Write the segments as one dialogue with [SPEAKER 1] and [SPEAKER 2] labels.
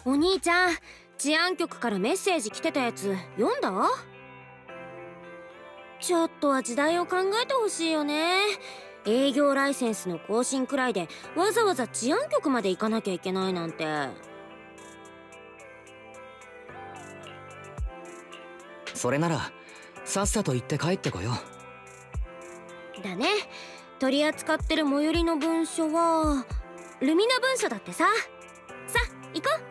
[SPEAKER 1] お兄ちゃん、治安局からメッセージ来てたやつ読んだ？ちょっとは時代を考えてほしいよね。営業ライセンスの更新くらいでわざわざ治安局まで行かなきゃいけないなんて。
[SPEAKER 2] それならさっさと行って帰ってこよ
[SPEAKER 1] う。だね。取り扱ってる最寄りの文書はルミナ文書だってさ。さあ行こう。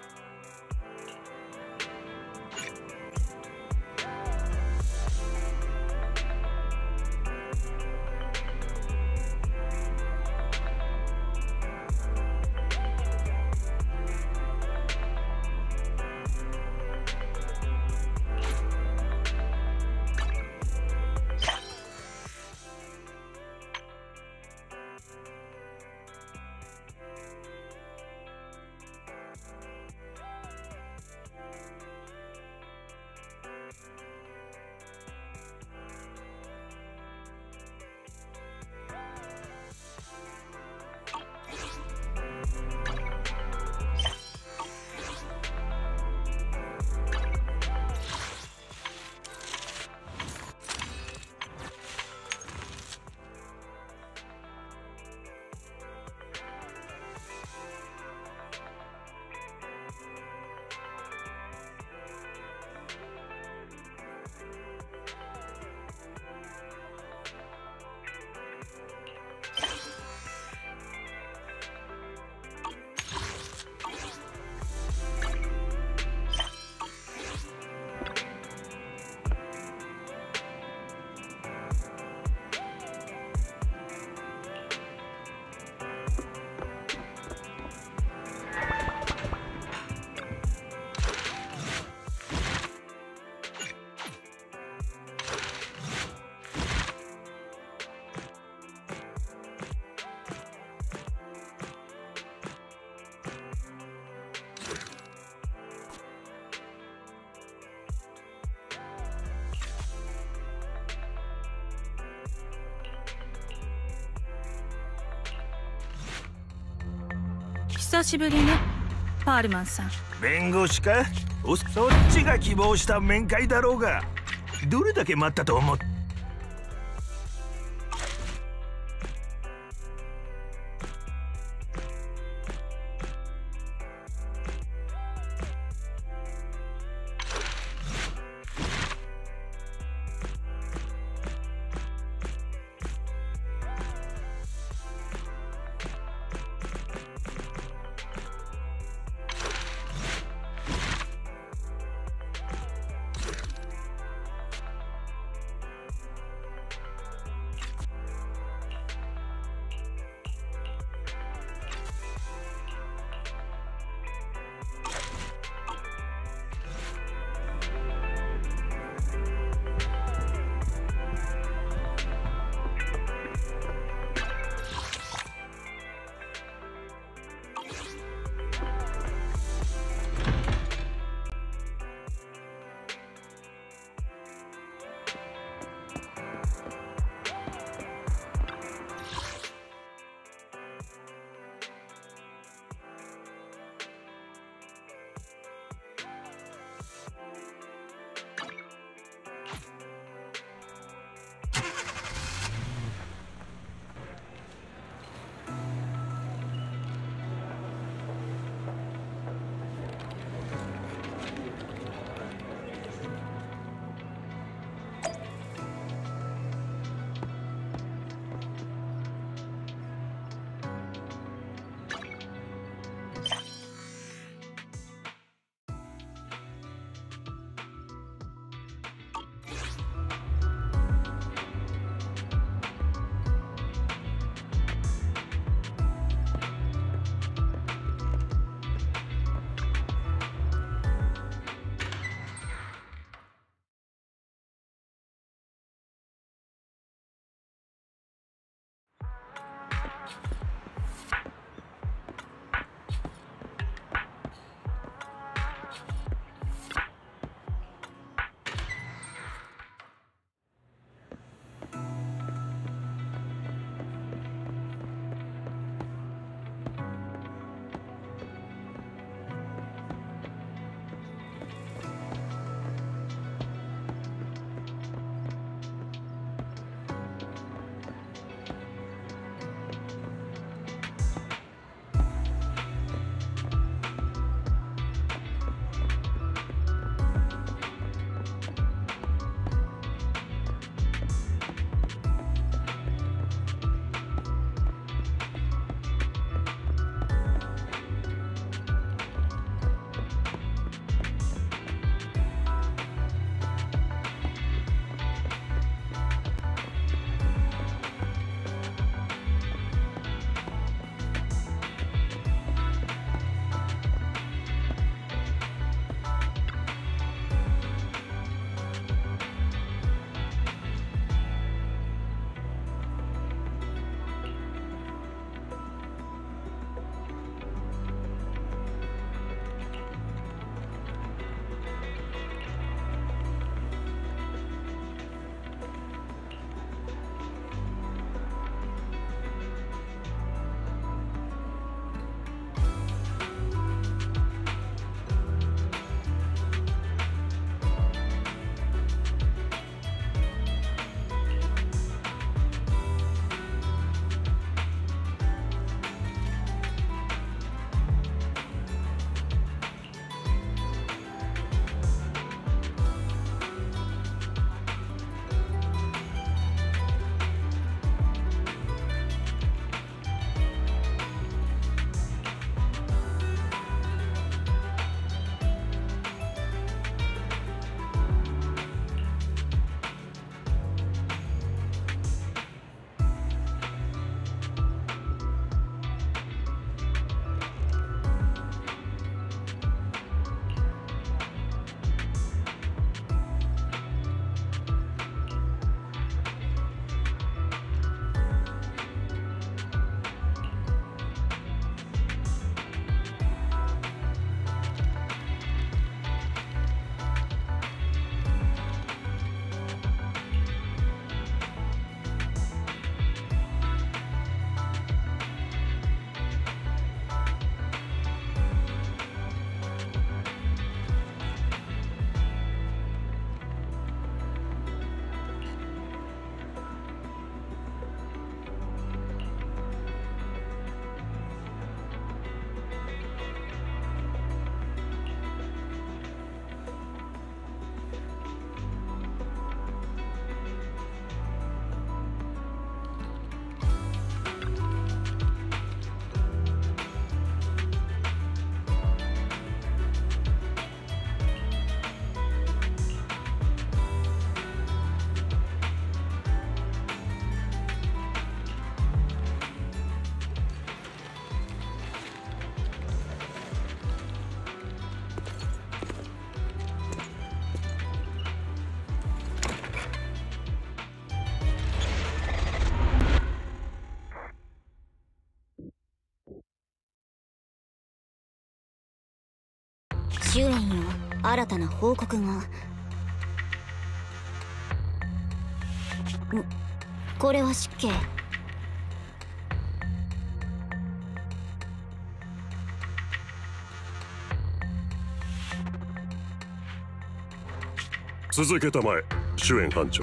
[SPEAKER 3] 久しぶりね、パールマンさん。
[SPEAKER 4] 弁護士か？そっちが希望した面会だろうが、どれだけ待ったと思って。
[SPEAKER 1] 主演よ、新たな報告が。これは失敬。
[SPEAKER 5] 続けたまえ、主演班長。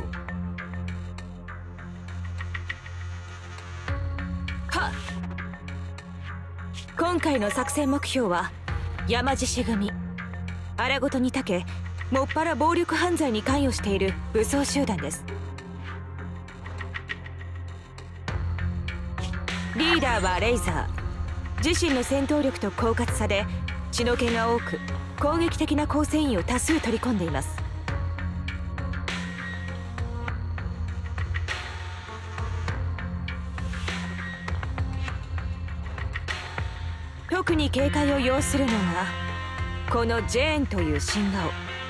[SPEAKER 6] はっ。今回の作戦目標は山獅子組。荒ごとに長け、もっぱら暴力犯罪に関与している武装集団です。リーダーはレイザー。自身の戦闘力と狡猾さで血の気が多く、攻撃的な構成員を多数取り込んでいます。特に警戒を要するのがこのジェーンという新顔。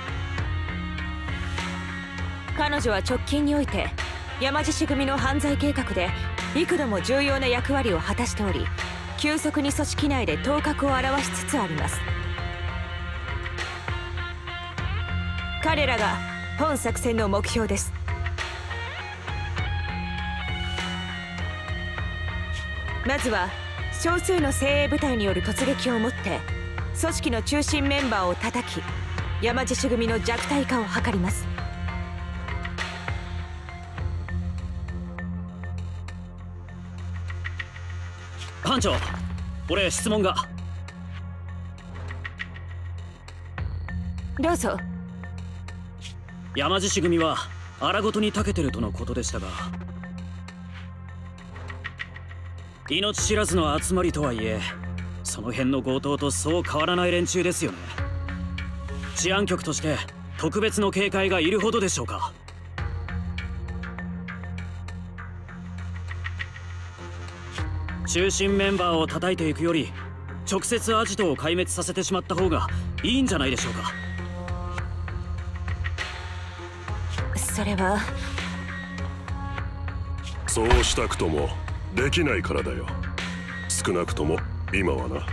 [SPEAKER 6] 彼女は直近において山獅子組の犯罪計画で幾度も重要な役割を果たしており、急速に組織内で頭角を現しつつあります。彼らが本作戦の目標です。まずは少数の精鋭部隊による突撃をもって組織の中心メンバーを叩き、山獅子組の弱体化を図ります。
[SPEAKER 2] 班長、俺質問が。
[SPEAKER 6] どうぞ。
[SPEAKER 2] 山獅子組は荒ごとに長けてるとのことでしたが、命知らずの集まりとはいえ、その辺の強盗とそう変わらない連中ですよね。治安局として特別の警戒がいるほどでしょうか。中心メンバーを叩いていくより直接アジトを壊滅させてしまった方がいいんじゃないでしょうか。
[SPEAKER 6] それは
[SPEAKER 5] そうしたくともできないからだよ。少なくとも今はな。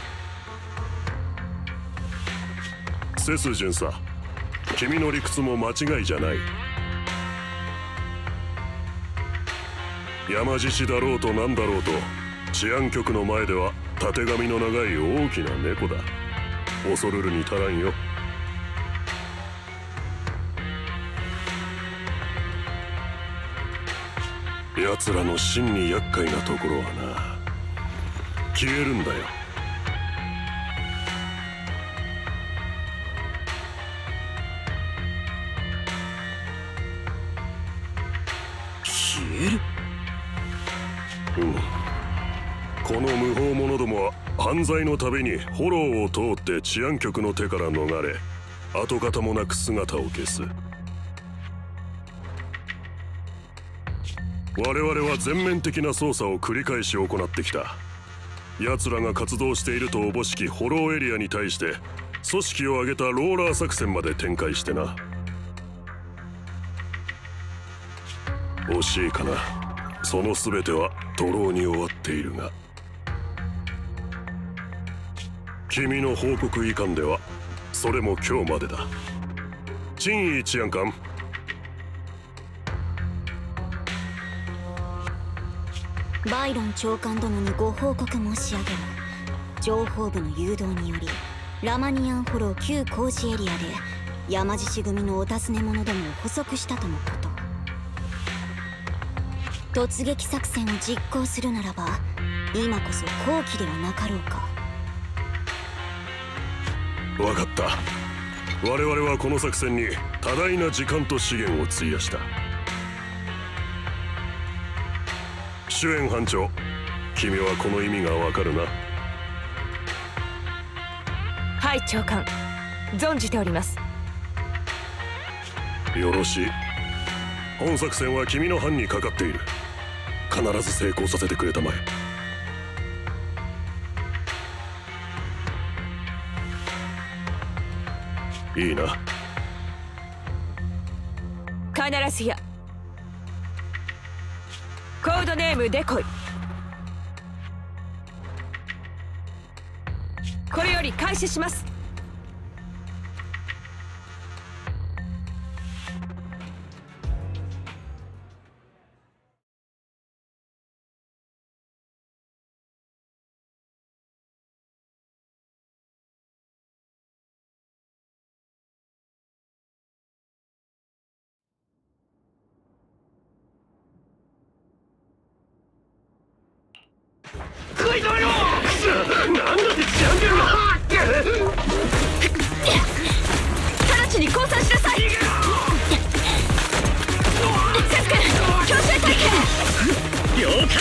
[SPEAKER 5] セス巡査、君の理屈も間違いじゃない。山獅子だろうとなんだろうと、治安局の前ではたてがみの長い大きな猫だ。恐るるに足らんよ。奴らの真に厄介なところはな、消えるんだよ。
[SPEAKER 2] 消える？
[SPEAKER 5] この無法者どもは犯罪のたびにフォローを通って治安局の手から逃れ、跡形もなく姿を消す。我々は全面的な捜査を繰り返し行ってきた。奴らが活動しているとおぼしきフォローエリアに対して組織を挙げたローラー作戦まで展開してな。惜しいかな。その全ては徒労に終わっているが、君の報告いかんではそれも今日までだ。陳意治安官、
[SPEAKER 1] バイロン長官殿にご報告申し上げる。情報部の誘導によりラマニアンフォロー旧工事エリアで山獅子組のお尋ね者どもを捕捉したとのこと。突撃作戦を実行するならば今こそ好機ではなかろうか。
[SPEAKER 5] 分かった。我々はこの作戦に多大な時間と資源を費やした。主演班長、君はこの意味がわかるな。
[SPEAKER 6] はい長官、存じております。
[SPEAKER 5] よろしい。本作戦は君の班にかかっている。必ず成功させてくれたまえ。いいな。
[SPEAKER 6] 必ずや。コードネームデコイ。これより開始します。
[SPEAKER 4] こいぞよ。なんだってジャングルは
[SPEAKER 6] 直ちに降参しなさい。セス君、強制体験。
[SPEAKER 2] 了解。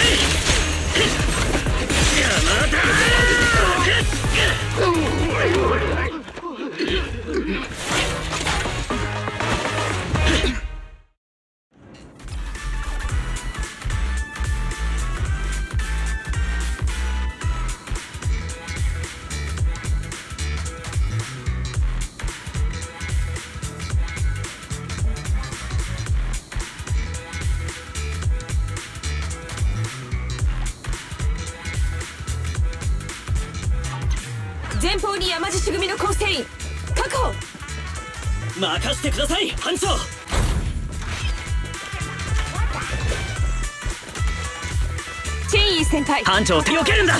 [SPEAKER 2] 邪魔だ。
[SPEAKER 6] 前方に山獅子組の構成員確保。
[SPEAKER 2] 任せてください班長。
[SPEAKER 6] チェイン先輩、
[SPEAKER 2] 班長を避けるんだ。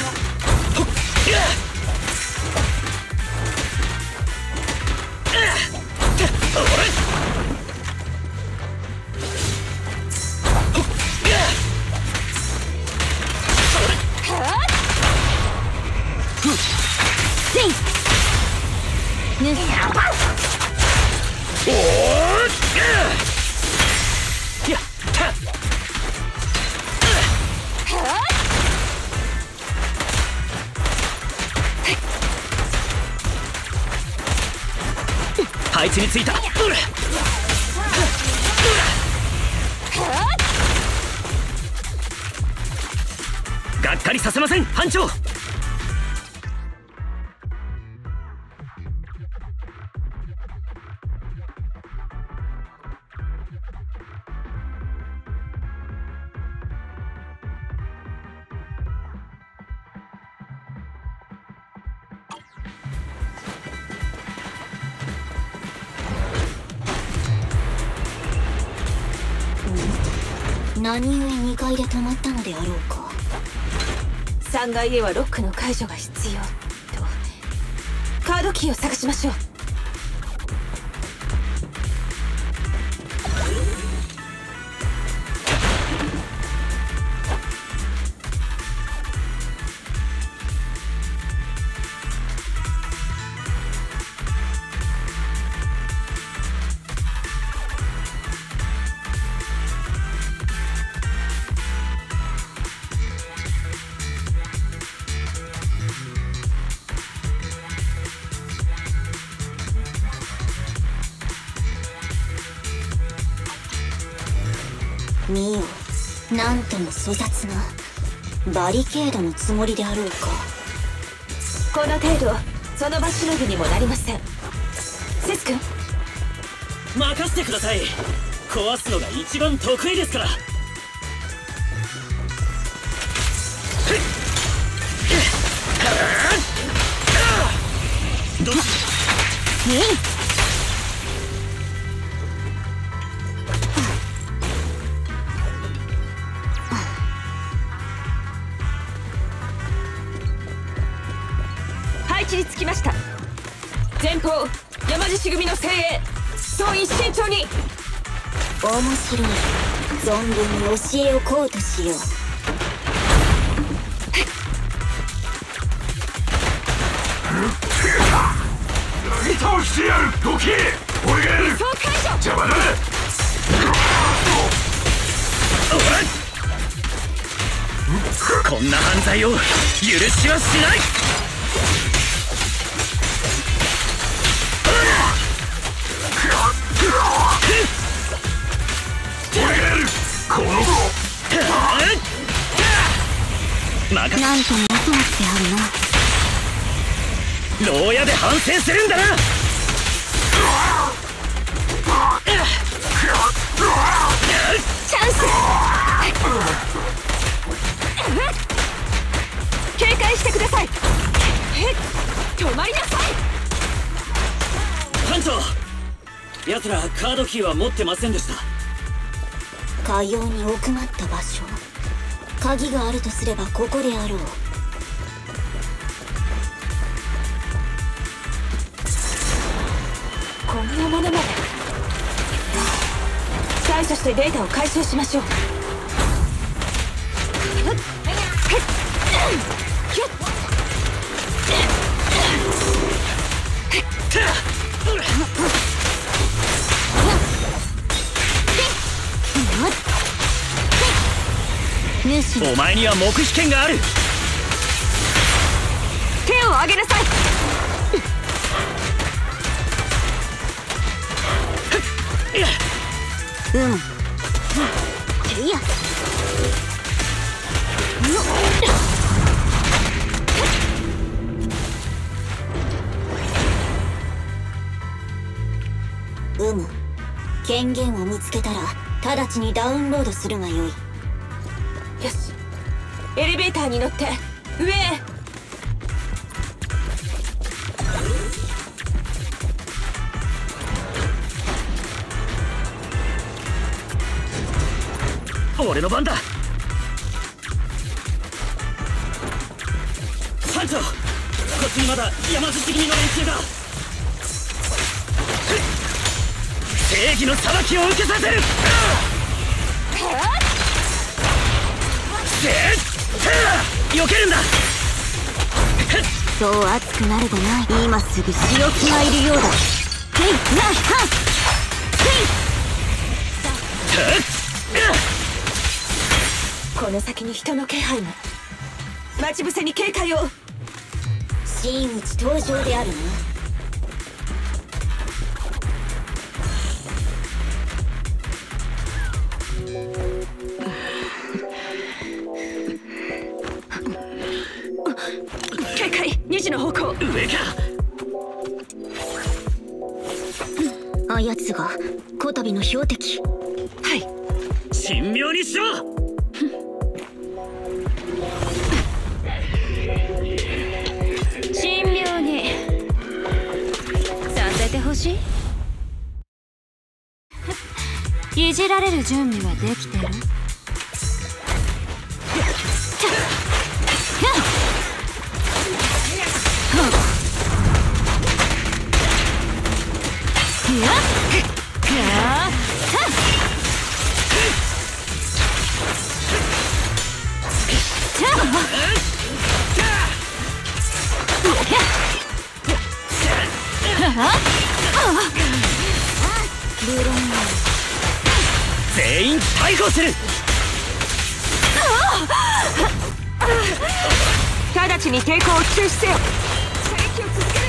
[SPEAKER 2] 配置についた。がっかりさせません班長。
[SPEAKER 1] 何故2階で止まったのであろうか。
[SPEAKER 6] 3階へはロックの解除が必要と。カードキーを探しましょう。
[SPEAKER 1] 見よ、なんとも粗雑なバリケードのつもりであろうか。
[SPEAKER 6] この程度その場しのぎにもなりません。セス君、
[SPEAKER 2] 任せてください。壊すのが一番得意ですから。どっち？
[SPEAKER 6] 配置につきました。前方山獅子組の精鋭総員慎重に。
[SPEAKER 1] 面白い。存分に教えをこうとしよう。
[SPEAKER 4] 何倒してやる。どけ。俺がやる。
[SPEAKER 6] そう解除。
[SPEAKER 4] 邪魔だ。
[SPEAKER 2] こんな犯罪を許しはしない。
[SPEAKER 4] 俺がやる。この
[SPEAKER 1] なんとも遅くってあるな。
[SPEAKER 2] 牢屋で反省するんだな。
[SPEAKER 6] チャンス。警戒してください。止まりなさい。
[SPEAKER 2] 班長、奴らカードキーは持ってませんでした。
[SPEAKER 1] かように奥まった場所。鍵があるとすればここであろう。
[SPEAKER 6] こんなものまで。対処してデータを回収しましょう。
[SPEAKER 2] お前には黙秘権がある。
[SPEAKER 6] 手を挙げなさい。
[SPEAKER 1] いや権限を見つけたら直ちにダウンロードするがよい。
[SPEAKER 6] よし、エレベーターに乗って上へ。
[SPEAKER 2] 俺の番だ。班長、こっちにまだ山槌組の連中だ。正義の裁きを受けさせる。避けるんだ。
[SPEAKER 1] そう熱くなるでない。今すぐ仕置きがいるようだ。
[SPEAKER 6] この先に人の気配が。待ち伏せに警戒を。
[SPEAKER 1] 真打ち登場であるな。
[SPEAKER 6] 警戒2時の方向。
[SPEAKER 2] 上か。
[SPEAKER 1] あやつがこたびの標的。
[SPEAKER 6] はい。
[SPEAKER 2] 神妙にしろ。
[SPEAKER 3] 神妙にさせてほしい。いじられる準備はできてる？
[SPEAKER 2] 全員逮捕する。
[SPEAKER 6] 直ちに抵抗を中止せよ。射撃を続ける。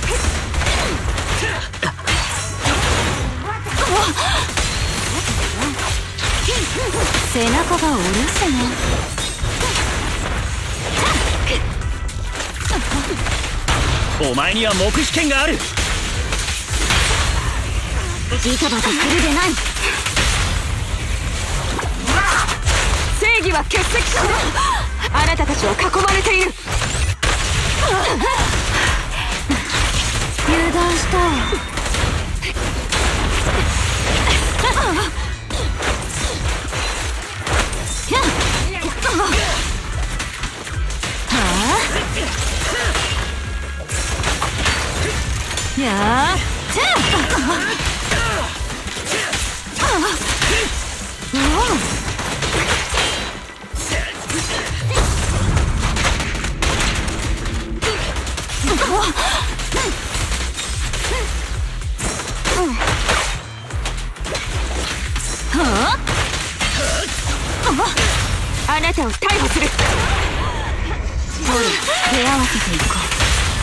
[SPEAKER 3] 背中がお留守ね。
[SPEAKER 2] お前には黙秘権がある。
[SPEAKER 1] ジタバタするでない。
[SPEAKER 6] 正義は欠席しろ。あなたたちは囲まれている。
[SPEAKER 3] 油断したわ。やー
[SPEAKER 6] あなたを逮捕する。
[SPEAKER 3] ほら、手合わせていこう。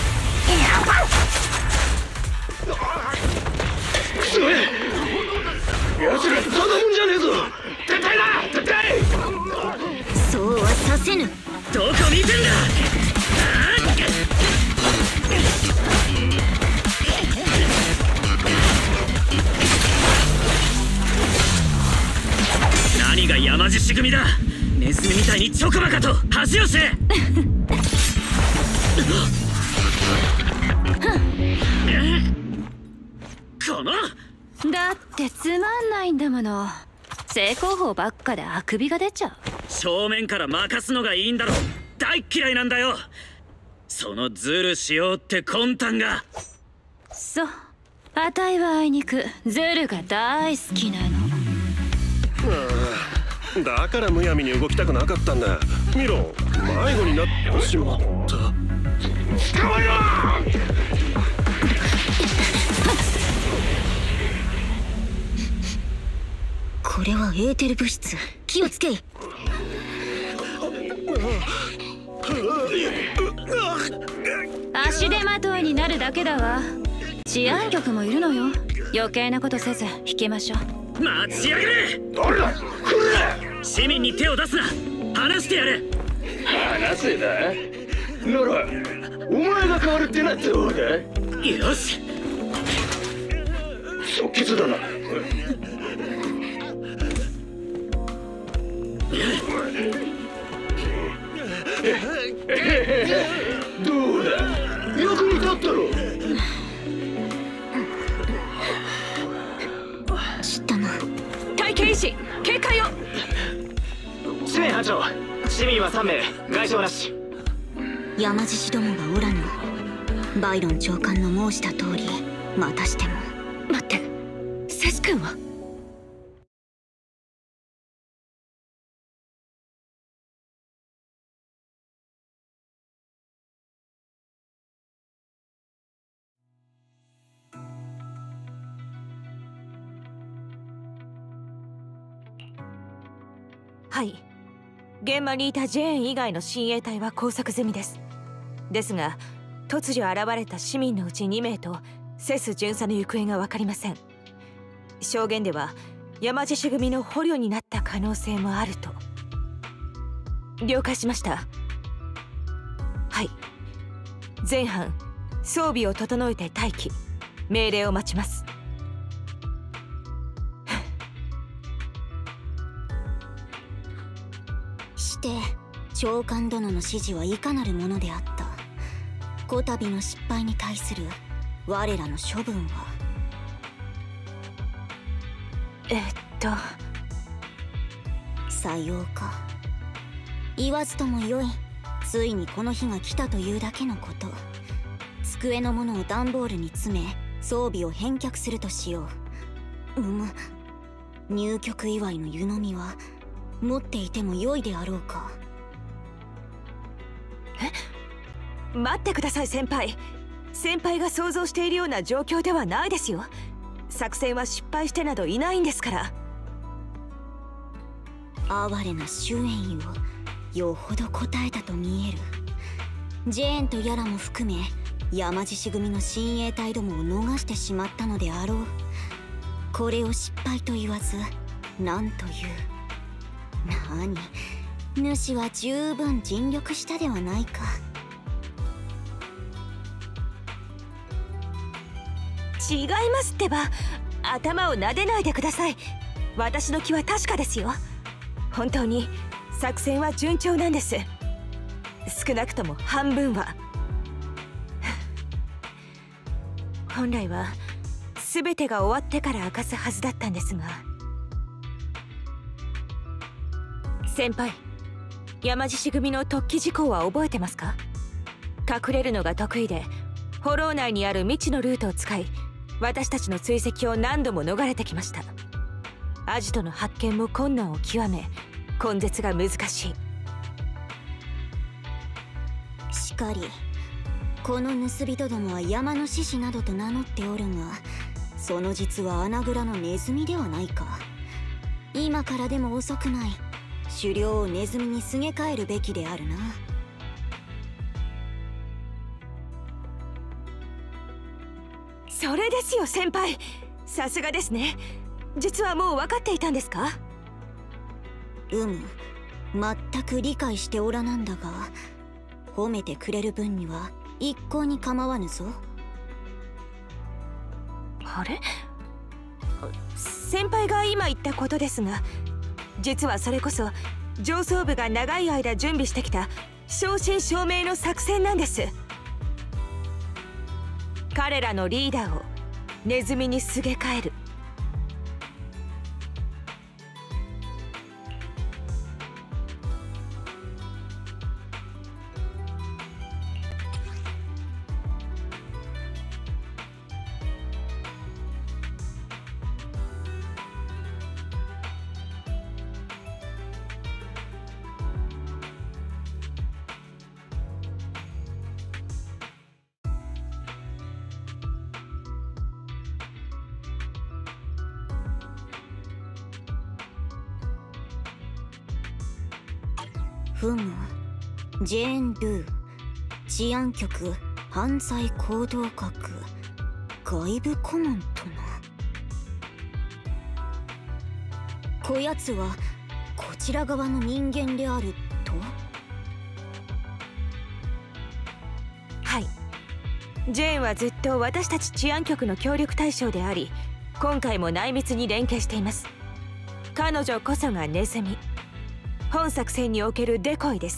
[SPEAKER 4] 奴らただもんじゃねえぞ。撤退だ、撤退。
[SPEAKER 1] そうはさせぬ。
[SPEAKER 2] どこ見てんだ。何が山獅子組だ。ネズミみたいにチョコバカと恥をせ。この
[SPEAKER 3] だってつまんないんだもの。正攻法ばっかであくびが出ちゃう。
[SPEAKER 2] 正面から任すのがいいんだろ。大嫌いなんだよ、そのズルしようって魂胆が。
[SPEAKER 3] そう、あたいはあいにくズルが大好きなの。
[SPEAKER 5] だからむやみに動きたくなかったんだ。見ろ、 迷子になってしまった。捕まえろ！
[SPEAKER 1] これはエーテル物質、気をつけい。
[SPEAKER 3] 足手まといになるだけだわ。治安局もいるのよ。余計なことせず引きましょう。
[SPEAKER 2] 待ちやがれ！
[SPEAKER 4] 誰だ？来る！
[SPEAKER 2] 市民に手を出すな。話してやれ。
[SPEAKER 7] 話せだ。ならお前が変わるってなってどうだ？
[SPEAKER 2] よし。
[SPEAKER 7] 即決だな。どうだ？役に立ったろ。
[SPEAKER 1] 知ったな。
[SPEAKER 6] 会計医師警戒を。
[SPEAKER 7] 支援班長、市民は3名、外傷なし。
[SPEAKER 1] 山獅子どもがおらぬ。バイロン長官の申した通り、またしても。
[SPEAKER 6] 待って、セス君は？はい、現場にいたジェーン以外の親衛隊は拘束済みです。ですが突如現れた市民のうち2名とセス巡査の行方が分かりません。証言では山獅子組の捕虜になった可能性もあると。了解しました。はい、全班装備を整えて待機、命令を待ちます。
[SPEAKER 1] して長官殿の指示はいかなるものであった。こたびの失敗に対する我らの処分は？さようか。言わずともよい。ついにこの日が来たというだけのこと。机のものを段ボールに詰め装備を返却するとしよう。入局祝いの湯飲みは持っていても良いであろうか。
[SPEAKER 6] 待ってください先輩。先輩が想像しているような状況ではないですよ。作戦は失敗してなどいないんですから。
[SPEAKER 1] 哀れな周縁をよほど答えたと見える。ジェーンとヤラも含め山獅子組の親衛隊どもを逃してしまったのであろう。これを失敗と言わず何という。主は十分尽力したではないか。
[SPEAKER 6] 違いますってば。頭を撫でないでください。私の気は確かですよ。本当に作戦は順調なんです。少なくとも半分は。本来は全てが終わってから明かすはずだったんですが。先輩、山獅子組の突起事項は覚えてますか？隠れるのが得意でホロー内にある未知のルートを使い私たちの追跡を何度も逃れてきました。アジトの発見も困難を極め根絶が難しい。
[SPEAKER 1] しかりこの盗人どもは山の獅子などと名乗っておるが、その実は穴蔵のネズミではないか。今からでも遅くない。狩猟をネズミにすげ替えるべきであるな。
[SPEAKER 6] それですよ先輩。さすがですね。実はもう分かっていたんですか？
[SPEAKER 1] 全く理解しておらなんだが、褒めてくれる分には一向に構わぬぞ。
[SPEAKER 6] あれ？先輩が今言ったことですが、実はそれこそ上層部が長い間準備してきた正真正銘の作戦なんです。彼らのリーダーをネズミにすげ替える。
[SPEAKER 1] ふむ、ジェーン・ドゥ、治安局犯罪行動学外部顧問とな。こやつはこちら側の人間であると。
[SPEAKER 6] はい、ジェーンはずっと私たち治安局の協力対象であり、今回も内密に連携しています。彼女こそがネズミ、本作戦におけるデコイです。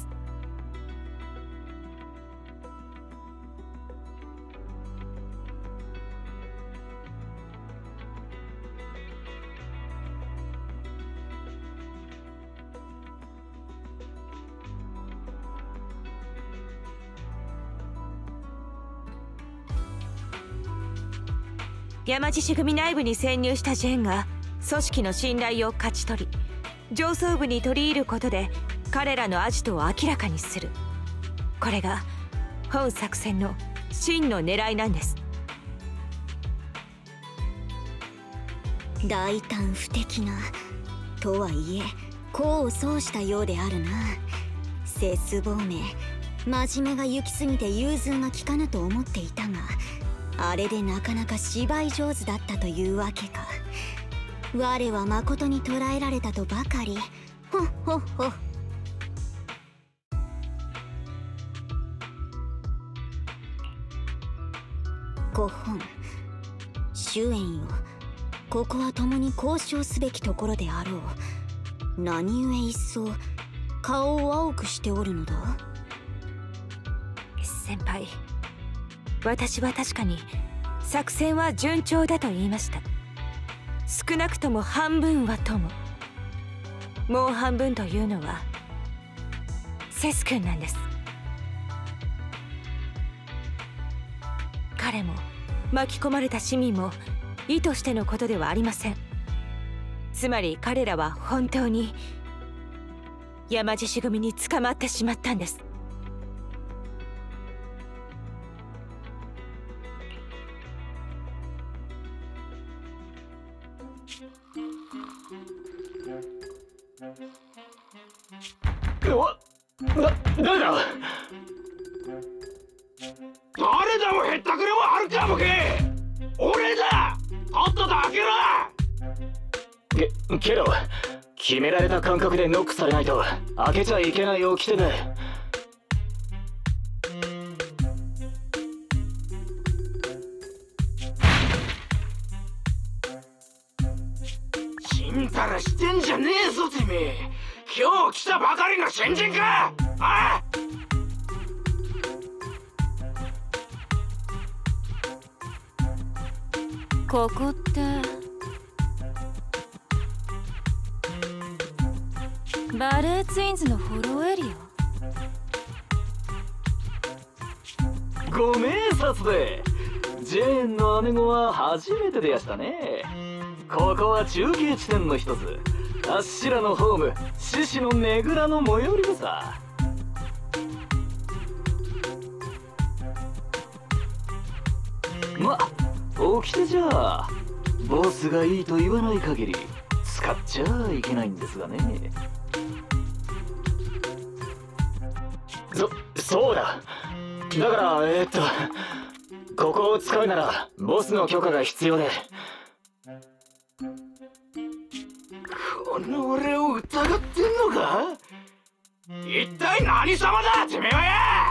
[SPEAKER 6] 山獅子組内部に潜入したジェーンが組織の信頼を勝ち取り、上層部に取り入ることで彼らのアジトを明らかにする。これが本作戦の真の狙いなんです。
[SPEAKER 1] 大胆不敵なとはいえ功を奏したようであるな。セス亡命、真面目が行き過ぎて融通が利かぬと思っていたが、あれでなかなか芝居上手だったというわけか。我は誠に捕らえられたとばかり。ほっほっほ。ご本主演よ、ここは共に交渉すべきところであろう。何故一層顔を青くしておるのだ。
[SPEAKER 6] 先輩、私は確かに作戦は順調だと言いました。少なくとも半分はとも。もう半分というのはセス君なんです。彼も巻き込まれた市民も意図してのことではありません。つまり彼らは本当に山獅子組に捕まってしまったんです。
[SPEAKER 7] 誰だ？誰だもへったくれもあるかボケ。俺だ。とっとと開けろ。けど決められた間隔でノックされないと開けちゃいけない掟で。ちんたらしてんじゃねえぞてめえ。今日来たばかりの新人か。ああ、
[SPEAKER 3] ここってバレーツインズのフォローエリア。
[SPEAKER 7] ご名察で。ジェーンの姉子は初めてでやしたね。ここは中継地点の一つ、あっしらのホーム、獅子のねぐらの最寄りでさ。ま、掟じゃあボスがいいと言わない限り使っちゃいけないんですがね。そうだ。だからここを使うならボスの許可が必要で。この俺を疑ってんのか。一体何様だてめえはや。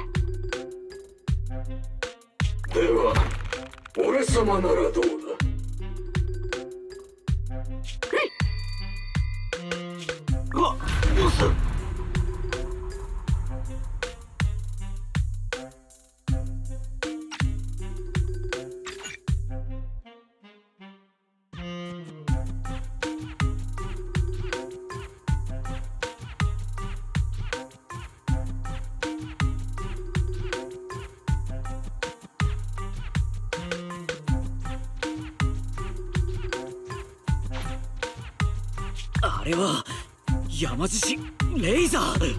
[SPEAKER 7] では俺様ならどうだ。うわっ、ボス。
[SPEAKER 2] あれは山獅子レイザー。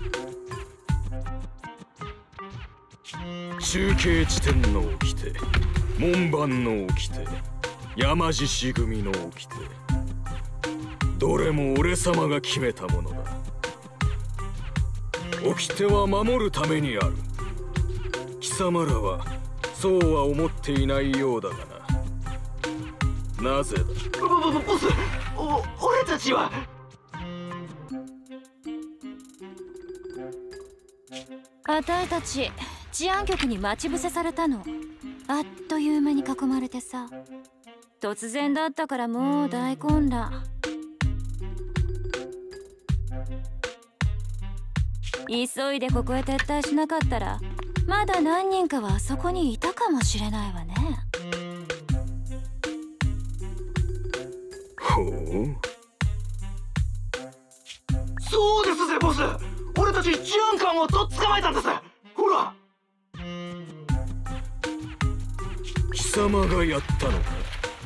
[SPEAKER 8] 中継地点の掟、門番の掟、山獅子組の掟、どれも俺様が決めたものだ。 掟は守るためにある。貴様らはそうは思っていないようだがな。なぜだ。
[SPEAKER 7] ボス、俺たちは。
[SPEAKER 3] あたいたち治安局に待ち伏せされたの。あっという間に囲まれてさ。突然だったからもう大混乱。急いでここへ撤退しなかったらまだ何人かはあそこにいたかもしれないわね。
[SPEAKER 8] ほう、
[SPEAKER 7] そうですぜボス、俺たち治安官をとっ捕まえたんです。ほら。
[SPEAKER 8] 貴様がやったのか。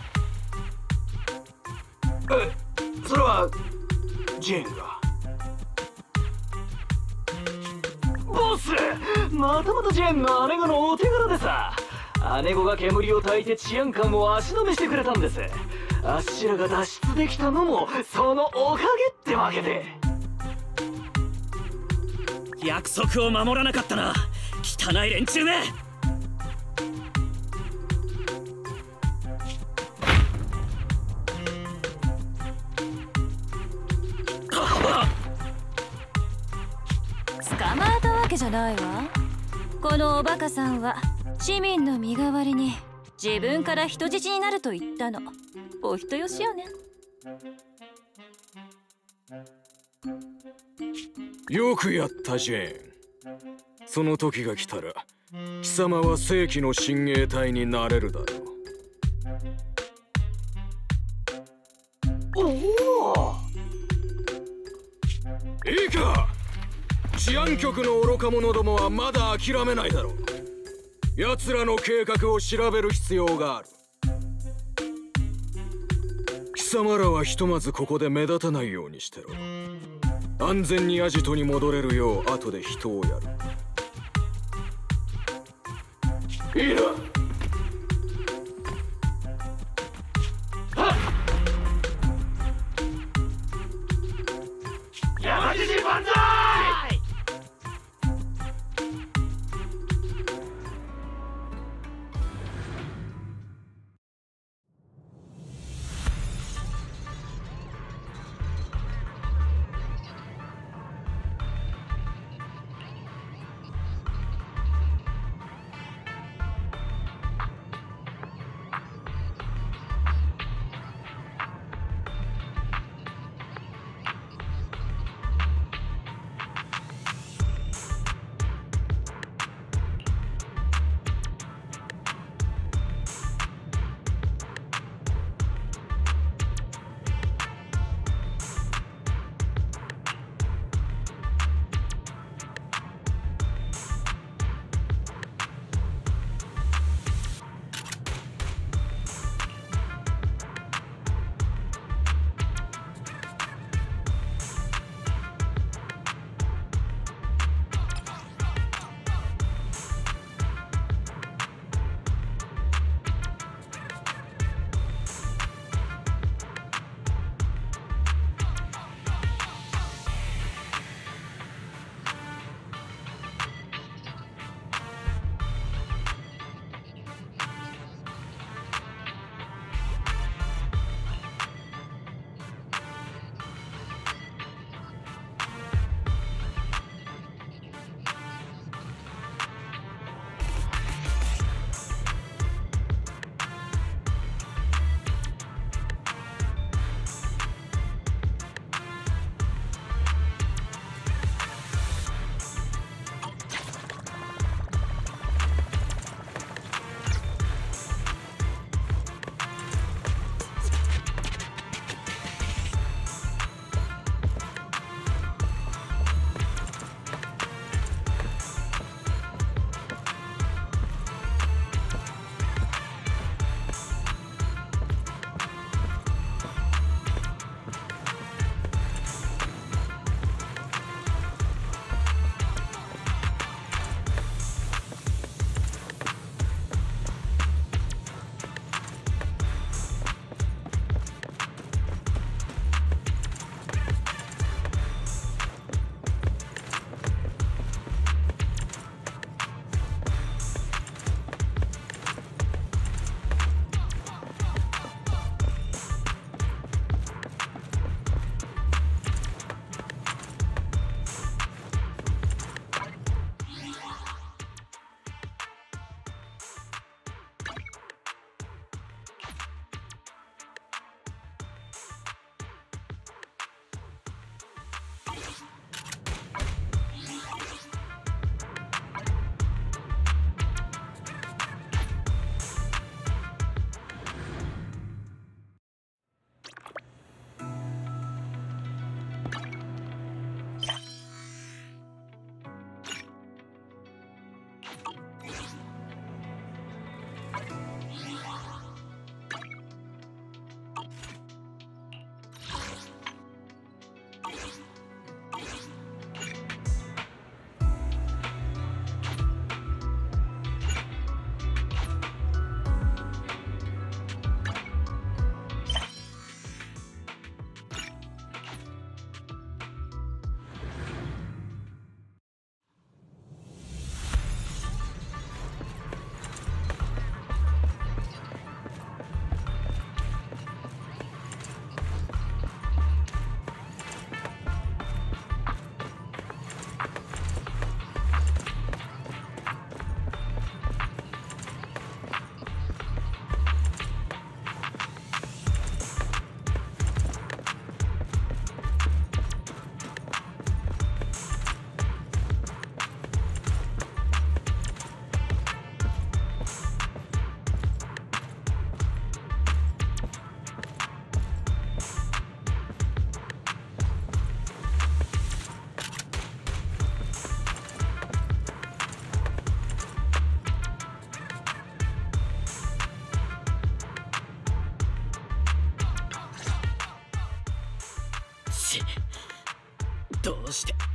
[SPEAKER 7] それはジェーンが。ボス、またまたジェーンの姉子のお手柄でさ。姉子が煙を焚いて治安官を足止めしてくれたんです。あっしらが脱出できたのもそのおかげってわけで。
[SPEAKER 2] 約束を守らなかったな、汚い連中め。
[SPEAKER 3] 捕まえたわけじゃないわ。このおバカさんは市民の身代わりに自分から人質になると言ったの。お人よしよね。
[SPEAKER 8] よくやったジェーン。その時が来たら貴様は正規の親衛隊になれるだろう。
[SPEAKER 7] おお、
[SPEAKER 8] いいか、治安局の愚か者どもはまだ諦めないだろう。奴らの計画を調べる必要がある。貴様らはひとまずここで目立たないようにしてろ。安全にアジトに戻れるよう後で人をやる。いいな。
[SPEAKER 7] 山獅子万歳。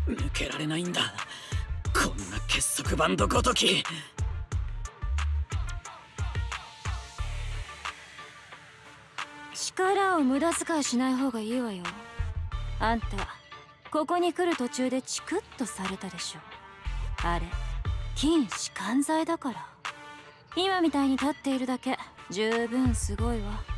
[SPEAKER 2] 抜けられないんだ、こんな結束バンドごとき。
[SPEAKER 3] 力を無駄遣いしない方がいいわよ。あんたここに来る途中でチクッとされたでしょ。あれ筋弛緩剤だから。今みたいに立っているだけ十分すごいわ。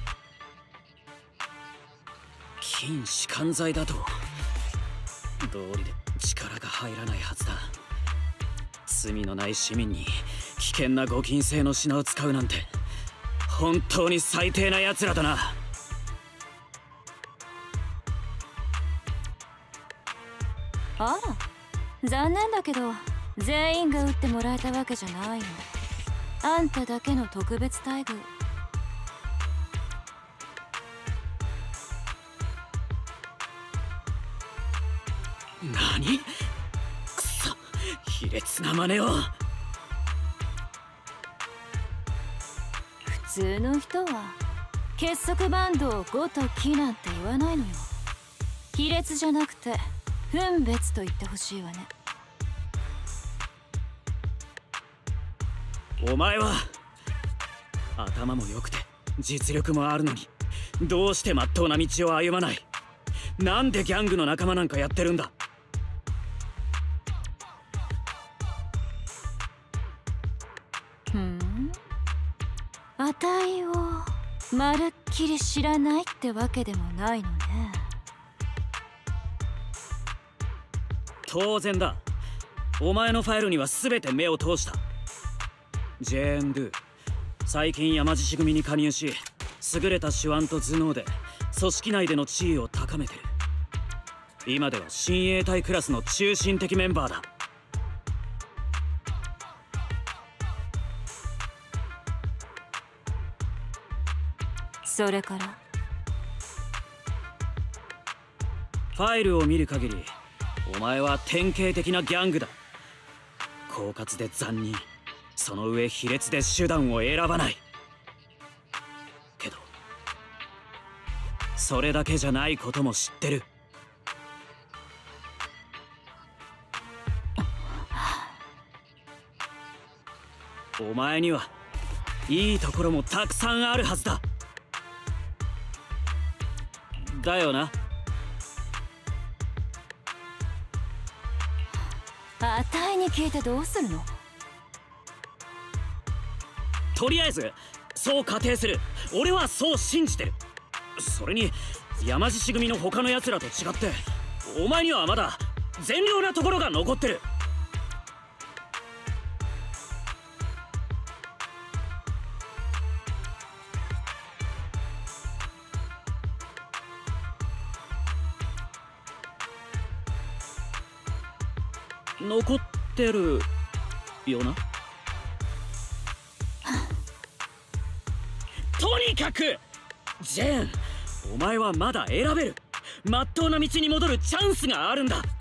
[SPEAKER 2] 筋弛緩剤だと道理で力が入らないはずだ。罪のない市民に危険な誤禁性の品を使うなんて本当に最低な奴らだな。
[SPEAKER 3] あら、残念だけど全員が打ってもらえたわけじゃないの。あんただけの特別待遇。
[SPEAKER 2] 何？くそ、卑劣な真似を。
[SPEAKER 3] 普通の人は結束バンドを5と木なんて言わないのよ。卑劣じゃなくて分別と言ってほしいわね。
[SPEAKER 2] お前は頭も良くて実力もあるのにどうして真っ当な道を歩まない？なんでギャングの仲間なんかやってるんだ？
[SPEAKER 3] あたいをまるっきり知らないってわけでもないのね。
[SPEAKER 2] 当然だ。お前のファイルには全て目を通した。ジェーン・ドゥ、最近山獅子組に加入し優れた手腕と頭脳で組織内での地位を高めてる。今では親衛隊クラスの中心的メンバーだ。
[SPEAKER 3] それから
[SPEAKER 2] ファイルを見る限りお前は典型的なギャングだ。狡猾で残忍、その上卑劣で手段を選ばない。けどそれだけじゃないことも知ってる。お前にはいいところもたくさんあるはずだ。だよな。
[SPEAKER 3] あたいに聞いてどうするの？
[SPEAKER 2] とりあえずそう仮定する。俺はそう信じてる。それに山獅子組の他の奴らと違ってお前にはまだ善良なところが残ってる。残ってるよな。とにかくジェーン、お前はまだ選べる。まっとうな道に戻るチャンスがあるんだ。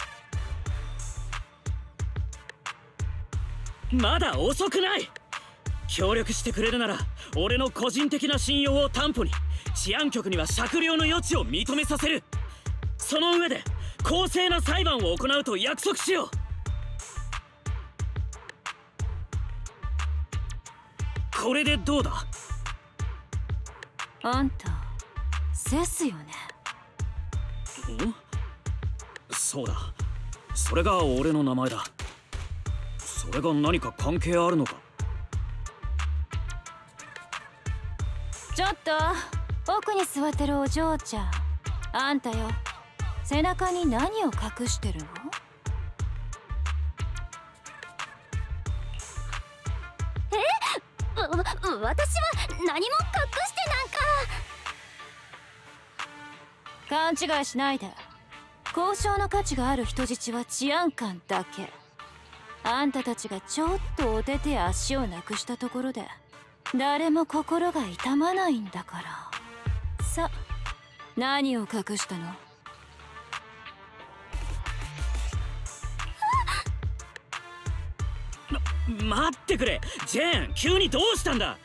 [SPEAKER 2] まだ遅くない。協力してくれるなら俺の個人的な信用を担保に治安局には酌量の余地を認めさせる。その上で公正な裁判を行うと約束しよう。これでどうだ？
[SPEAKER 3] あんたセスよね。
[SPEAKER 2] ん？そうだ、それが俺の名前だ。それが何か関係あるのか？
[SPEAKER 3] ちょっと奥に座ってるお嬢ちゃん、あんたよ、背中に何を隠してるの？
[SPEAKER 1] 私は何も隠してなん
[SPEAKER 3] か。勘違いしないで。交渉の価値がある人質は治安官だけ。あんたたちがちょっとお手手足をなくしたところで誰も心が痛まないんだから。さ、何を隠したの？
[SPEAKER 2] 待ってくれジェーン、急にどうしたんだ？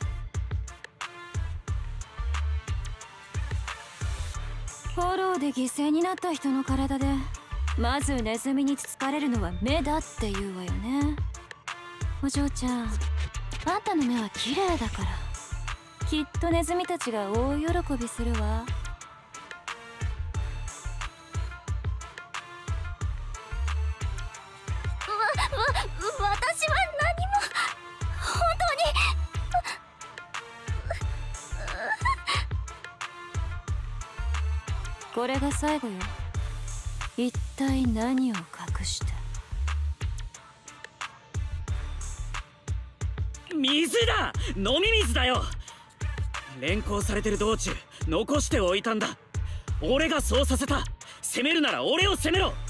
[SPEAKER 3] フォローで犠牲になった人の体でまずネズミにつつかれるのは目だって言うわよね。お嬢ちゃん、あんたの目は綺麗だからきっとネズミたちが大喜びするわ。
[SPEAKER 1] 私は何も本当に
[SPEAKER 3] これが最後よ。一体何を隠して。
[SPEAKER 2] 水だ、飲み水だよ。連行されてる道中残しておいたんだ。俺がそうさせた。攻めるなら俺を攻めろ。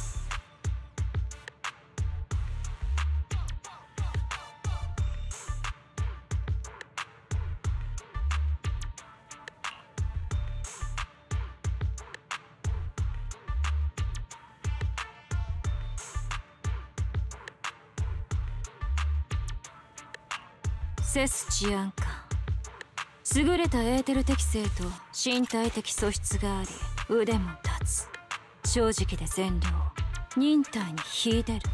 [SPEAKER 3] セス治安官、優れたエーテル適性と身体的素質があり腕も立つ。正直で善良、忍耐に秀でる。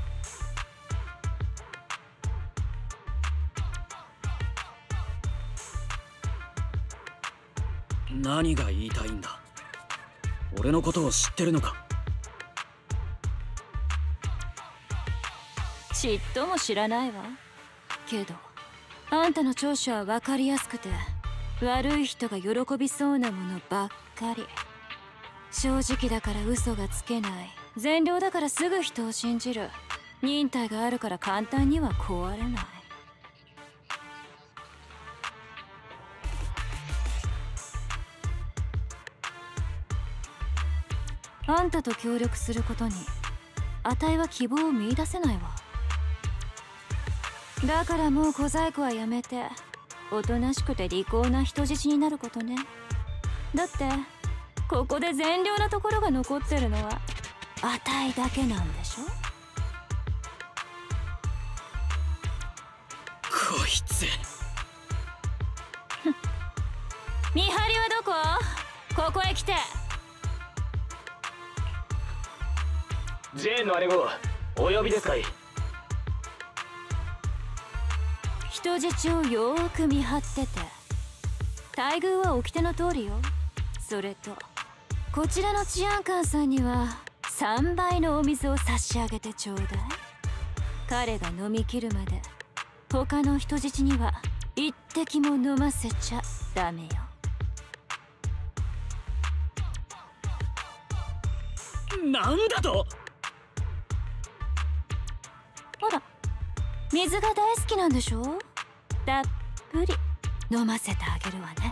[SPEAKER 2] 何が言いたいんだ。俺のことを知ってるのか。
[SPEAKER 3] ちっとも知らないわ。けどあんたの長所は分かりやすくて悪い人が喜びそうなものばっかり。正直だから嘘がつけない。善良だからすぐ人を信じる。忍耐があるから簡単には壊れない。あんたと協力することにあたいは希望を見出せないわ。だからもう小細工はやめておとなしくて利口な人質になることね。だってここで善良なところが残ってるのはあたいだけなんでしょ。
[SPEAKER 2] こいつ
[SPEAKER 3] 見張りはどこ？ここへ来て。
[SPEAKER 7] ジェーンの姉子、お呼びですかい？
[SPEAKER 3] 人質をよーく見張ってて待遇は掟の通りよ。それとこちらの治安官さんには3倍のお水を差し上げてちょうだい。彼が飲み切るまで他の人質には一滴も飲ませちゃダメよ。
[SPEAKER 2] なんだと？
[SPEAKER 3] ほら、水が大好きなんでしょ。たっぷり飲ませてあげるわね。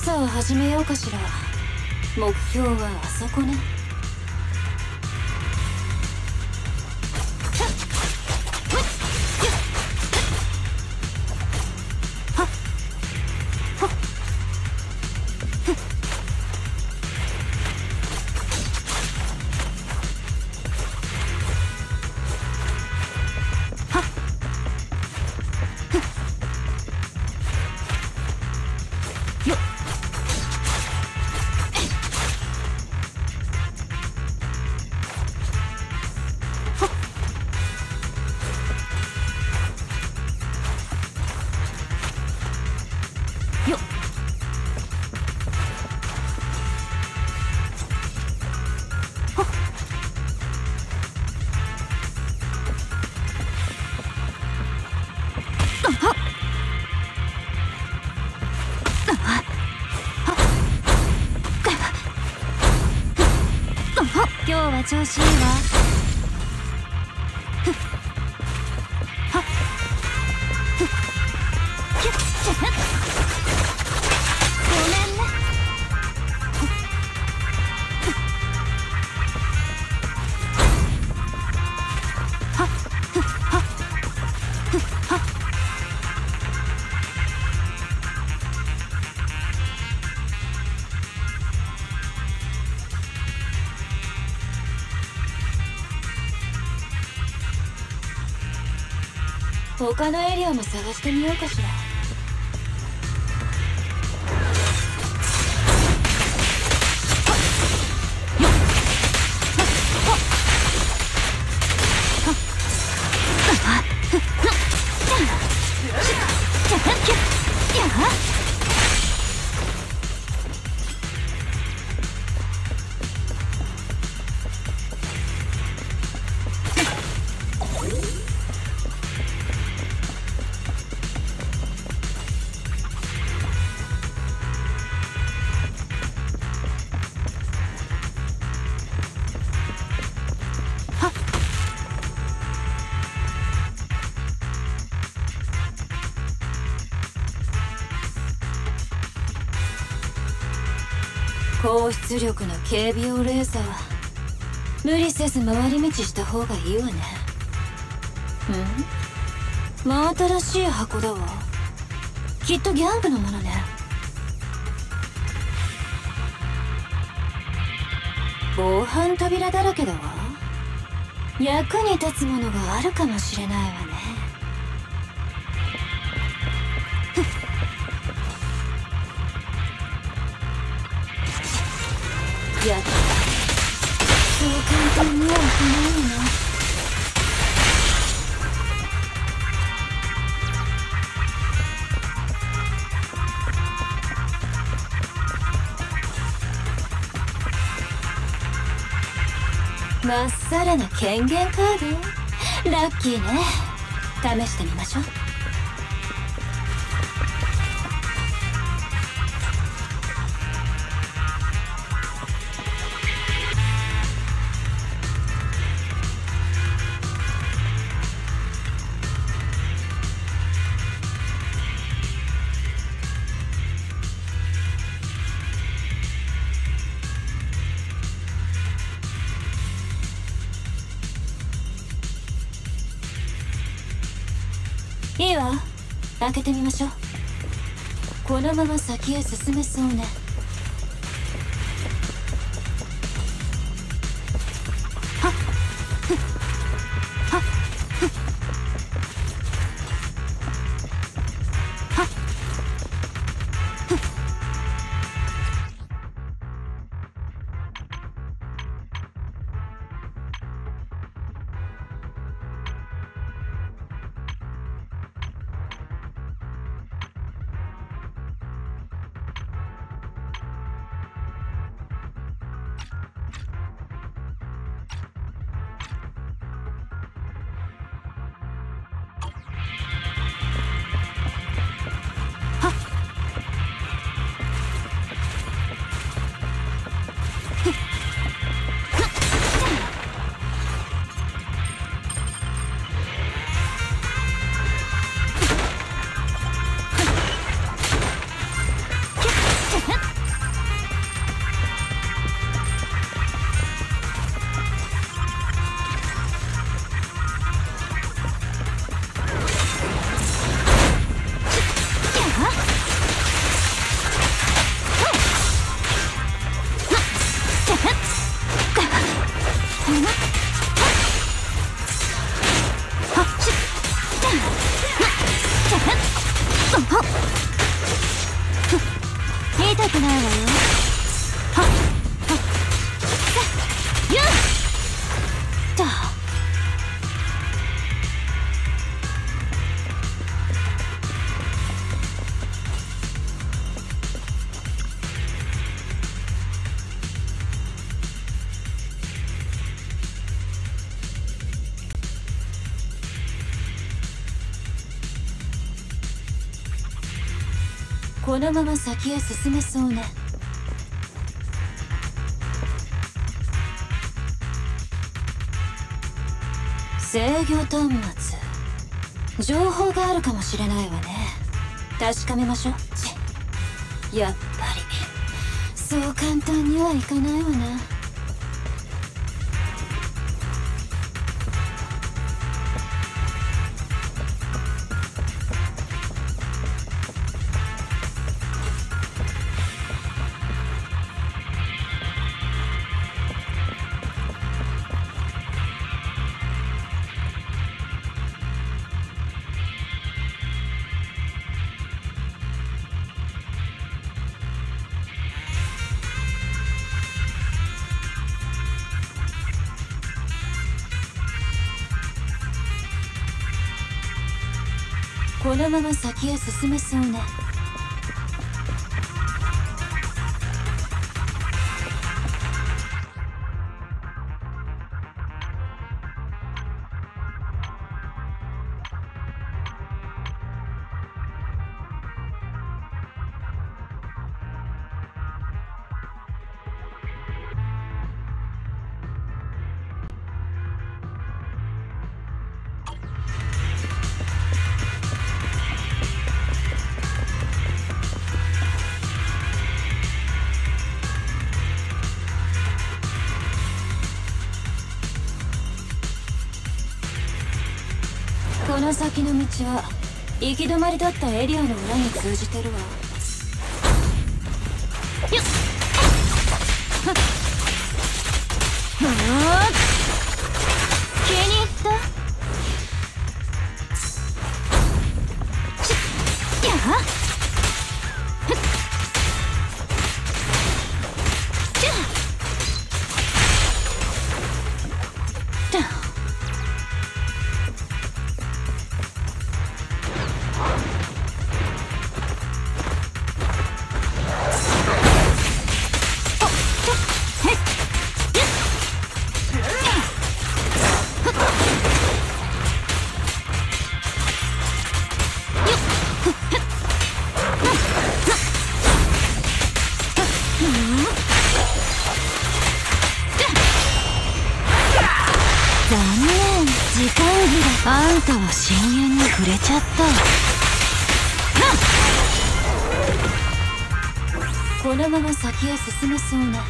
[SPEAKER 3] さあ始めようかしら。目標はあそこね。今日は調子いいわ。ごめんね。他のエリアも探してみようかしら。高出力の警備用レーザー、無理せず回り道した方がいいわね。真新しい箱だわ。きっとギャングのものね。防犯扉だらけだわ。役に立つものがあるかもしれないわね。やっぱそう簡単にはいかないよな。まっさらな権限カード、ラッキーね。試してみましょう。いいわ、開けてみましょう。このまま先へ進めそうね。はっふっはっふっはっふっ。 痛くないわよ。はっはっさよっと。このまま先へ進めそうね。制御端末、情報があるかもしれないわね。確かめましょう。やっぱりそう簡単にはいかないわな。このまま先へ進めそうね。この先の道は行き止まりだったエリアの裏に通じてるわ。よっ気に入ったやっあんたは深淵に触れちゃった。このまま先へ進めそうね。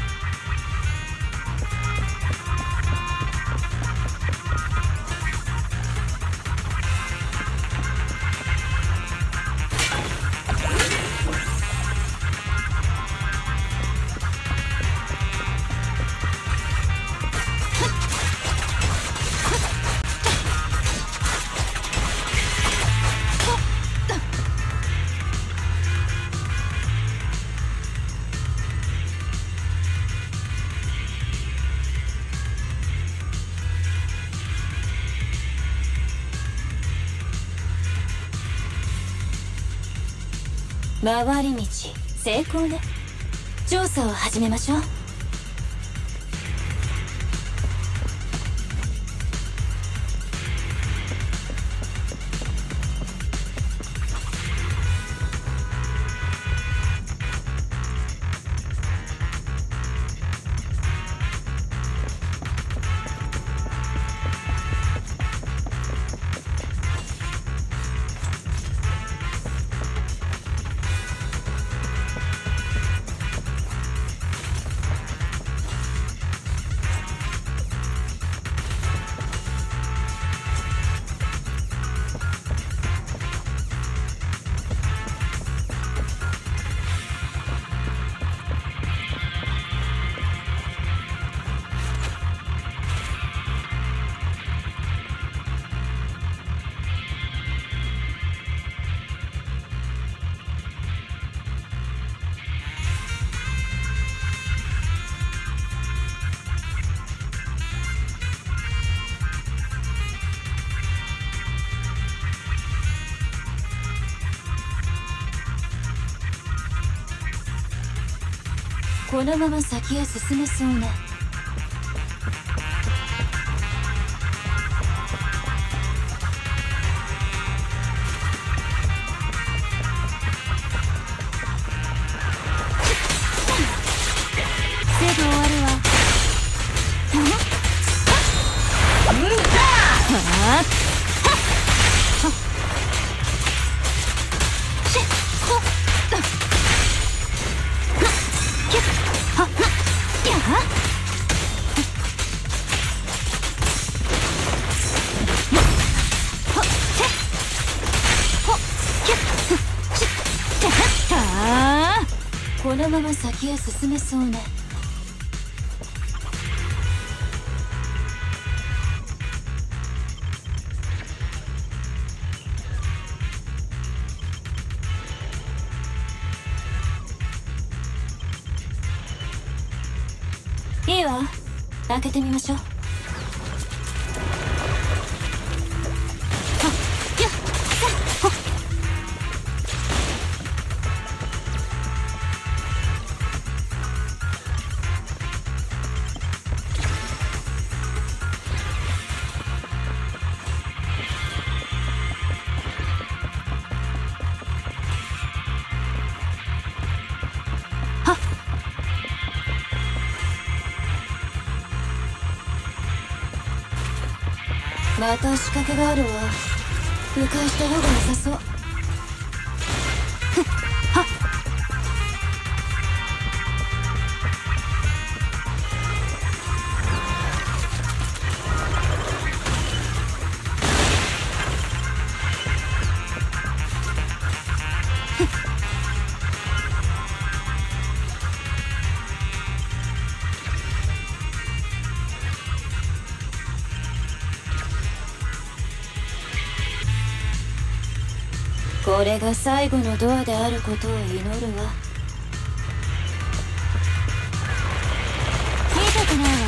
[SPEAKER 3] 回り道成功ね。調査を始めましょう。 このまま先へ進めそうね。すぐ終わるわ。このまま先へ進めそうね。いいわ、開けてみましょう。また仕掛けがあるわ。迂回した方が良さそう。これが最後のドアであることを祈るわ。痛くないわよ。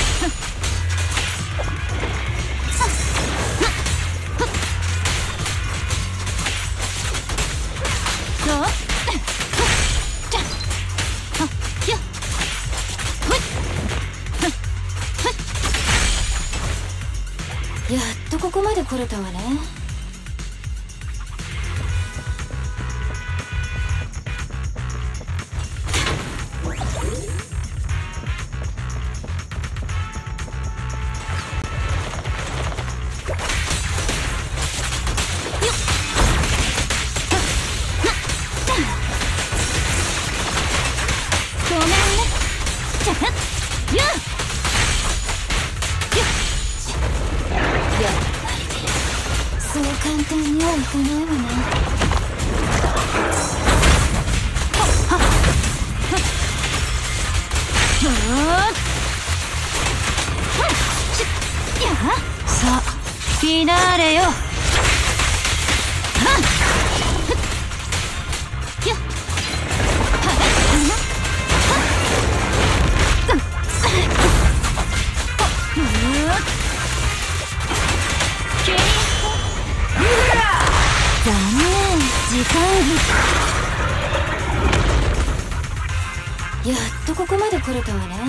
[SPEAKER 3] やっとここまで来れたわね。そう簡単にはいかないわね。さあフィナーレよ。残念、時間切れ。やっとここまで来れたわね。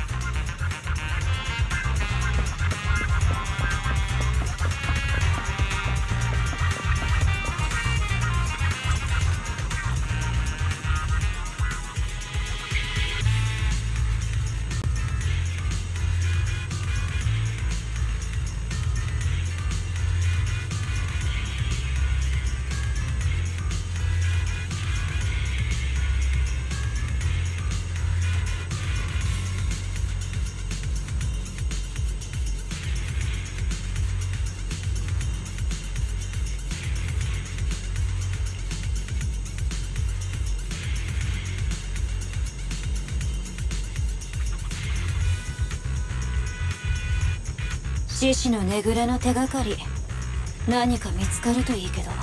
[SPEAKER 3] 獅子のねぐらの手がかり、何か見つかるといいけど。